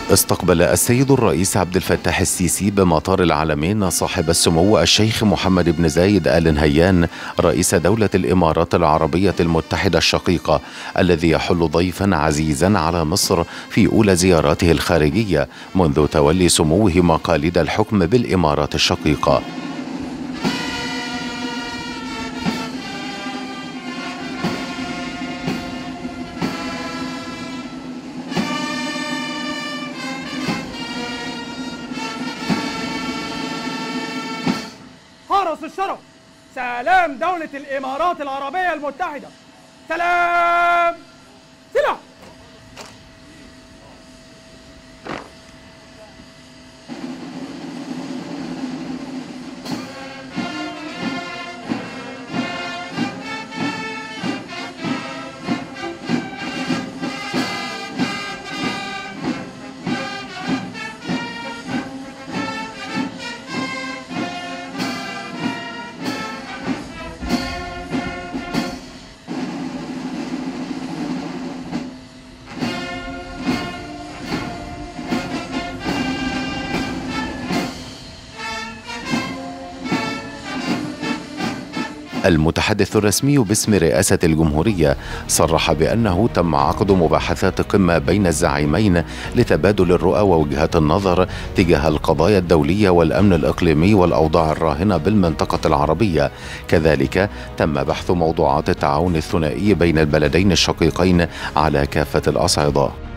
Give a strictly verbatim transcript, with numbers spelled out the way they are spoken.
استقبل السيد الرئيس عبد الفتاح السيسي بمطار العلمين صاحب السمو الشيخ محمد بن زايد آل نهيان رئيس دولة الإمارات العربية المتحدة الشقيقة، الذي يحل ضيفا عزيزا على مصر في أولى زياراته الخارجية منذ تولي سموه مقاليد الحكم بالإمارات الشقيقة. حرس الشرف، سلام دولة الإمارات العربية المتحدة. سلام. سلام. المتحدث الرسمي باسم رئاسة الجمهورية صرح بأنه تم عقد مباحثات قمة بين الزعيمين لتبادل الرؤى ووجهات النظر تجاه القضايا الدولية والأمن الإقليمي والأوضاع الراهنة بالمنطقة العربية. كذلك تم بحث موضوعات التعاون الثنائي بين البلدين الشقيقين على كافة الأصعدة.